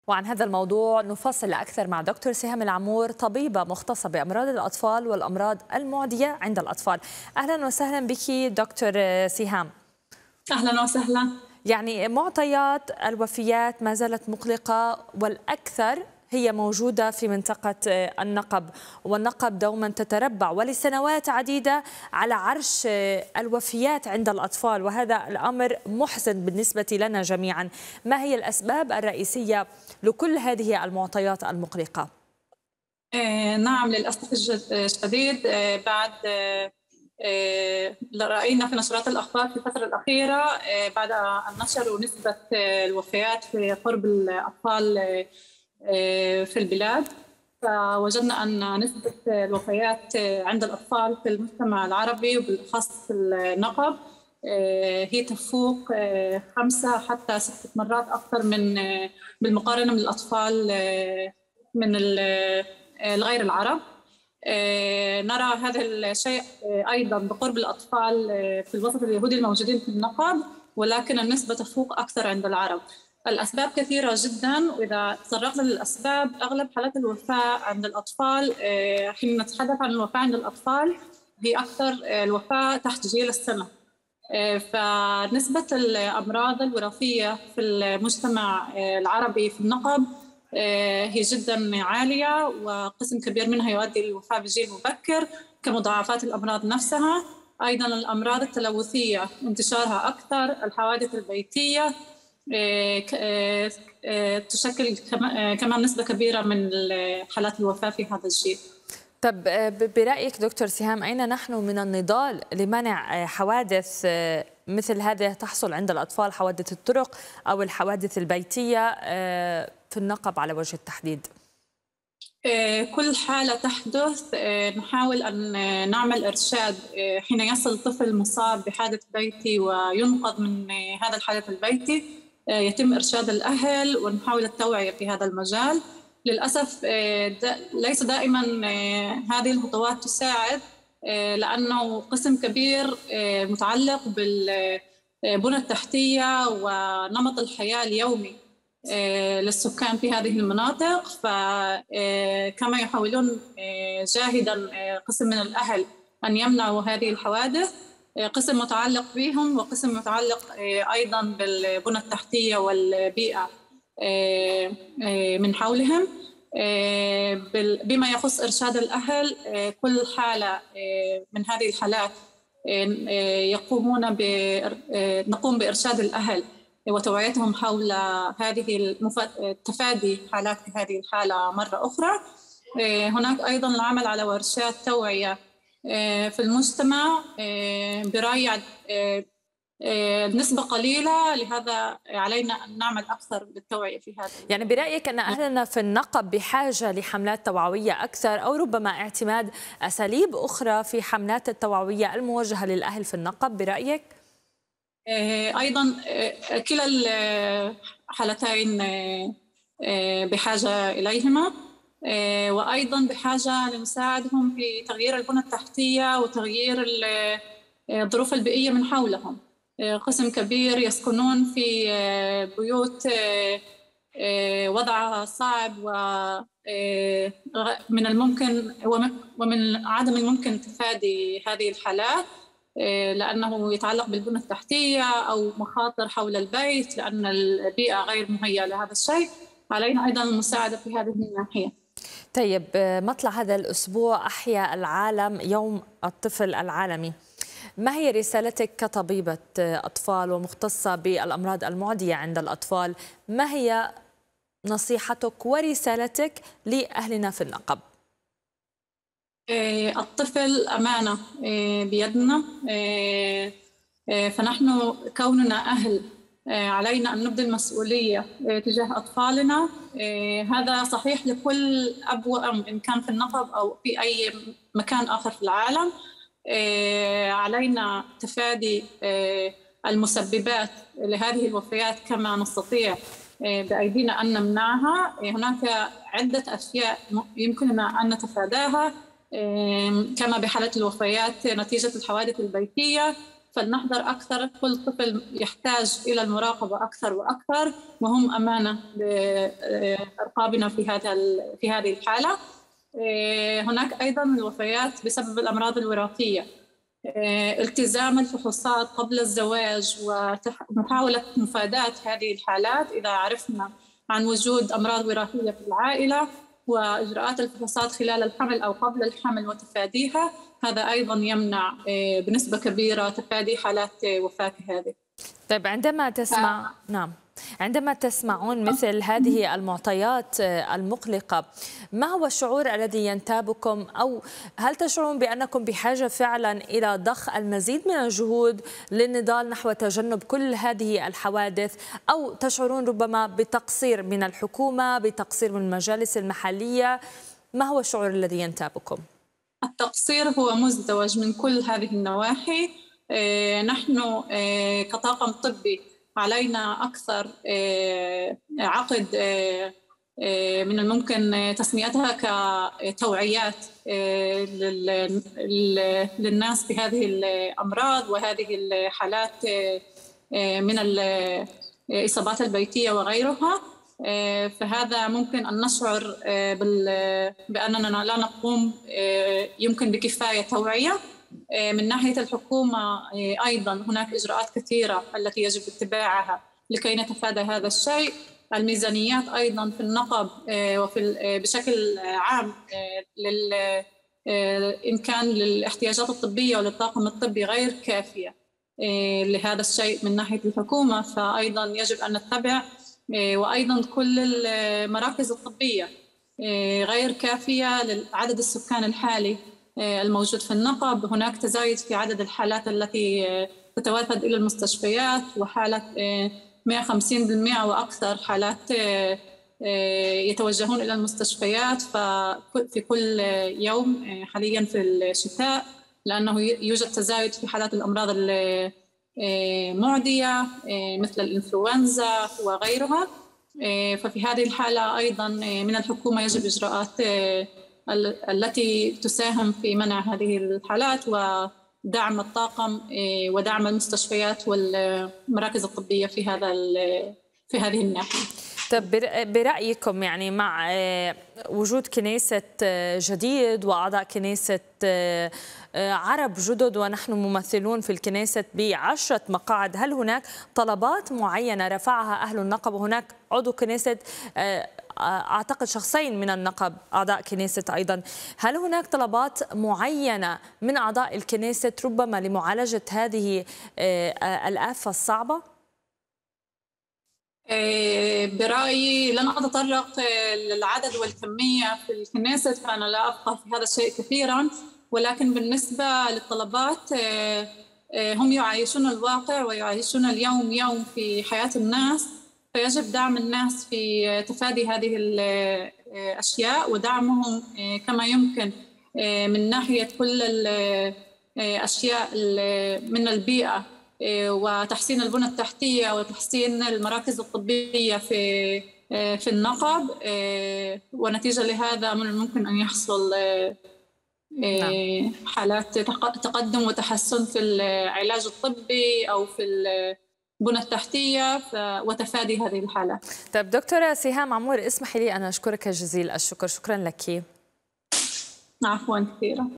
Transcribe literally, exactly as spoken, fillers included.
وعن هذا الموضوع نفصل أكثر مع دكتور سهام العمور، طبيبة مختصة بأمراض الأطفال والأمراض المعدية عند الأطفال. أهلا وسهلا بك دكتور سهام. أهلا وسهلا. يعني معطيات الوفيات ما زالت مقلقة، والأكثر هي موجودة في منطقة النقب، والنقب دوما تتربع ولسنوات عديدة على عرش الوفيات عند الأطفال، وهذا الأمر محزن بالنسبة لنا جميعا. ما هي الأسباب الرئيسية لكل هذه المعطيات المقلقة؟ آه نعم، للأسف الشديد آه بعد آه آه رأينا في نشرات الأخبار في الفترة الأخيرة آه بعد أن نشروا نسبة آه الوفيات في قرب الأطفال آه في البلاد، فوجدنا أن نسبة الوفيات عند الأطفال في المجتمع العربي وبالأخص في النقب هي تفوق خمسة حتى ستة مرات أكثر من بالمقارنة من الأطفال من الغير العرب. نرى هذا الشيء أيضا بقرب الأطفال في الوسط اليهودي الموجودين في النقب، ولكن النسبة تفوق أكثر عند العرب. الأسباب كثيرة جدا، وإذا تطرقنا للأسباب أغلب حالات الوفاة عند الأطفال حين نتحدث عن الوفاة عند الأطفال هي أكثر الوفاة تحت جيل السنة. فنسبة الأمراض الوراثية في المجتمع العربي في النقب هي جدا عالية، وقسم كبير منها يؤدي للوفاة بجيل مبكر كمضاعفات الأمراض نفسها. أيضا الأمراض التلوثية انتشارها أكثر، الحوادث البيتية تشكل كمان نسبة كبيرة من حالات الوفاة في هذا الجيل. طب برأيك دكتور سهام، أين نحن من النضال لمنع حوادث مثل هذه تحصل عند الأطفال، حوادث الطرق أو الحوادث البيتية في النقب على وجه التحديد؟ كل حالة تحدث نحاول أن نعمل إرشاد. حين يصل طفل مصاب بحادث بيتي وينقذ من هذا الحادث البيتي يتم إرشاد الأهل ونحاول التوعية في هذا المجال. للأسف ليس دائما هذه الخطوات تساعد، لأنه قسم كبير متعلق بالبنى التحتية ونمط الحياة اليومي للسكان في هذه المناطق. فكما يحاولون جاهدا قسم من الأهل أن يمنعوا هذه الحوادث، قسم متعلق بهم وقسم متعلق أيضا بالبنى التحتية والبيئة من حولهم. بما يخص إرشاد الأهل، كل حالة من هذه الحالات يقومون ب نقوم بإرشاد الأهل وتوعيتهم حول هذه تفادي حالات هذه الحالة مرة أخرى. هناك أيضا العمل على ورشات توعية في المجتمع برأي النسبة قليلة، لهذا علينا أن نعمل أكثر بالتوعية في هذا. يعني برأيك أن أهلنا في النقب بحاجة لحملات توعوية أكثر، أو ربما اعتماد أساليب أخرى في حملات التوعوية الموجهة للأهل في النقب برأيك؟ أيضا كلا الحالتين بحاجة إليهما، وأيضا بحاجة لنساعدهم في تغيير البنى التحتية وتغيير الظروف البيئية من حولهم. قسم كبير يسكنون في بيوت وضعها صعب، ومن الممكن ومن عدم الممكن تفادي هذه الحالات، لأنه يتعلق بالبنى التحتية أو مخاطر حول البيت، لأن البيئة غير مهيئة لهذا الشيء. علينا أيضا المساعدة في هذه الناحية. طيب، مطلع هذا الأسبوع أحيا العالم يوم الطفل العالمي. ما هي رسالتك كطبيبة أطفال ومختصة بالأمراض المعدية عند الأطفال؟ ما هي نصيحتك ورسالتك لأهلنا في النقب؟ الطفل أمانة بيدنا، فنحن كوننا أهل علينا أن نبذل مسؤولية تجاه أطفالنا. هذا صحيح لكل أب وأم إن كان في النقب أو في أي مكان آخر في العالم. علينا تفادي المسببات لهذه الوفيات كما نستطيع بأيدينا أن نمنعها. هناك عدة أشياء يمكننا أن نتفاداها، كما بحالة الوفيات نتيجة الحوادث البيتية، فلنحذر أكثر. كل طفل يحتاج إلى المراقبة أكثر وأكثر، وهم أمانة لأرقابنا في هذا في هذه الحالة. هناك أيضا الوفيات بسبب الأمراض الوراثية. التزام الفحوصات قبل الزواج ومحاولة مفاداة هذه الحالات إذا عرفنا عن وجود أمراض وراثية في العائلة، وإجراءات الفحوصات خلال الحمل أو قبل الحمل وتفاديها، هذا أيضا يمنع بنسبة كبيرة تفادي حالات وفاة هذه. طيب عندما تسمع آه. نعم عندما تسمعون مثل هذه المعطيات المقلقة، ما هو الشعور الذي ينتابكم؟ أو هل تشعرون بأنكم بحاجة فعلا إلى ضخ المزيد من الجهود للنضال نحو تجنب كل هذه الحوادث، أو تشعرون ربما بتقصير من الحكومة، بتقصير من المجالس المحلية؟ ما هو الشعور الذي ينتابكم؟ التقصير هو مزدوج من كل هذه النواحي. نحن كطاقم طبي علينا أكثر عقد من الممكن تسميتها كتوعيات للناس بهذه الأمراض وهذه الحالات من الإصابات البيتية وغيرها. فهذا ممكن أن نشعر بأننا لا نقوم يمكن بكفاية توعية. من ناحية الحكومة أيضا هناك إجراءات كثيرة التي يجب اتباعها لكي نتفادى هذا الشيء. الميزانيات أيضا في النقب وفي بشكل عام إن كان للاحتياجات الطبية وللطاقم الطبي غير كافية لهذا الشيء من ناحية الحكومة، فأيضا يجب أن نتبع. وأيضا كل المراكز الطبية غير كافية لعدد السكان الحالي الموجود في النقب. هناك تزايد في عدد الحالات التي تتوافد إلى المستشفيات، وحالة مئة وخمسين بالمئة وأكثر حالات يتوجهون إلى المستشفيات في كل يوم حاليا في الشتاء، لأنه يوجد تزايد في حالات الأمراض المعدية مثل الإنفلونزا وغيرها. ففي هذه الحالة أيضا من الحكومة يجب إجراءات التي تساهم في منع هذه الحالات ودعم الطاقم ودعم المستشفيات والمراكز الطبية في هذا في هذه الناحية. طب برأيكم يعني مع وجود كنيسة جديد وأعضاء كنيسة عرب جدد ونحن ممثلون في الكنيسة بعشرة مقاعد، هل هناك طلبات معينة رفعها أهل النقب؟ وهناك عضو كنيسة أعتقد شخصين من النقب أعضاء كنيسة أيضا، هل هناك طلبات معينة من أعضاء الكنيسة ربما لمعالجة هذه الآفة الصعبة؟ برأيي لن أتطرق للعدد والكمية في الكنيسة، فأنا لا أفقه في هذا الشيء كثيرا، ولكن بالنسبة للطلبات هم يعايشون الواقع ويعايشون اليوم يوم في حياة الناس، فيجب دعم الناس في تفادي هذه الأشياء ودعمهم كما يمكن من ناحية كل الأشياء من البيئة وتحسين البنى التحتية وتحسين المراكز الطبية في في النقب. ونتيجة لهذا من الممكن أن يحصل حالات تقدم وتحسن في العلاج الطبي أو في البنى التحتية وتفادي هذه الحالات. طيب دكتورة سهام عمور، اسمحي لي أن أشكرك جزيل الشكر. شكرا لك. عفوا كثيرا.